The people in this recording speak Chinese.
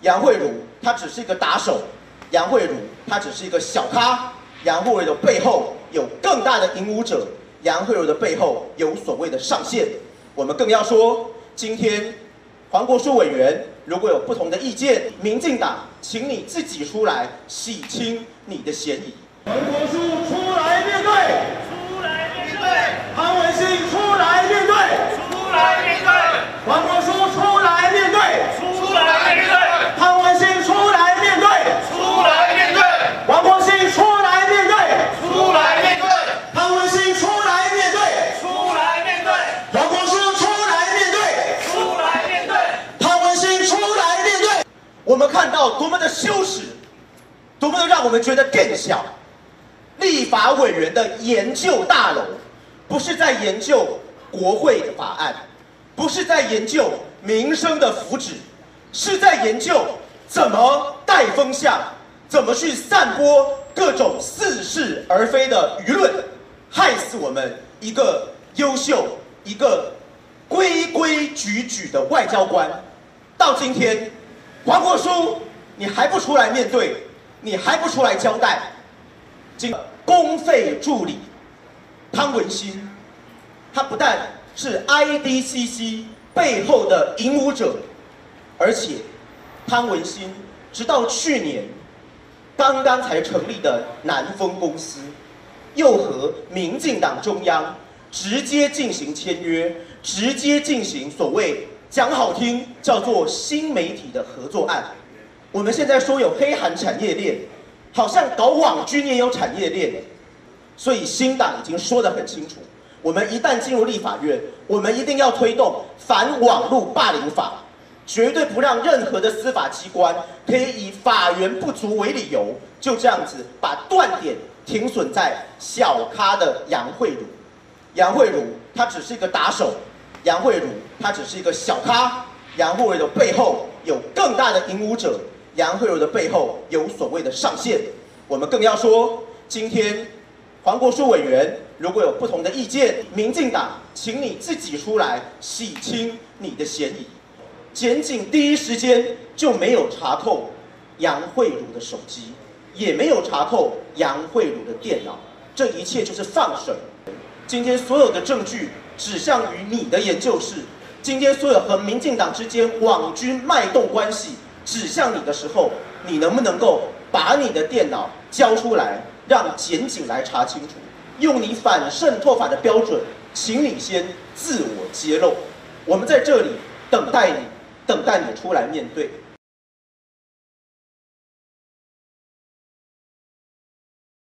杨惠如她只是一个打手，杨惠如她只是一个小咖，杨惠如的背后有更大的引武者，杨惠如的背后有所谓的上线。我们更要说，今天黄国书委员如果有不同的意见，民进党，请你自己出来洗清你的嫌疑。 黄国书出来面对， 出来面对， 潘文新出来面对， 出来面对， 黄国书出来面对， 出来面对， 潘文新出来面对， 出来面对， 黄国新出来面对， 出来面对， 潘文新出来面对， 出来面对， 黄国书出来面对， 出来面对， 潘文新出来面对。 我们看到多么的羞耻，多么的让我们觉得更小。立法委员的研究大楼，不是在研究国会的法案，不是在研究民生的福祉，是在研究怎么带风向，怎么去散播各种似是而非的舆论，害死我们一个优秀、一个规规矩矩的外交官。到今天，黄国书，你还不出来面对，你还不出来交代？公费助理潘文新，他不但是 IDCC 背后的引武者，而且潘文新直到去年刚刚才成立的南丰公司，又和民进党中央直接进行签约，直接进行所谓讲好听叫做新媒体的合作案。我们现在说有黑韩产业链，好像搞网军也有产业链，所以新党已经说得很清楚，我们一旦进入立法院，我们一定要推动反网络霸凌法，绝对不让任何的司法机关可以以法源不足为理由，就这样子把断点停损在小咖的杨惠如。杨惠如她只是一个打手，杨惠如她只是一个小咖，杨惠如的背后有更大的引武者，杨惠如的背后有所谓的上线。我们更要说，今天黄国书委员如果有不同的意见，民进党，请你自己出来洗清你的嫌疑。检警第一时间就没有查扣杨惠如的手机，也没有查扣杨惠如的电脑，这一切就是放水。今天所有的证据指向于你的研究室，今天所有和民进党之间网军脉动关系指向你的时候，你能不能够把你的电脑交出来，让检警来查清楚？用你反渗透法的标准，请你先自我揭露。我们在这里等待你，等待你出来面对。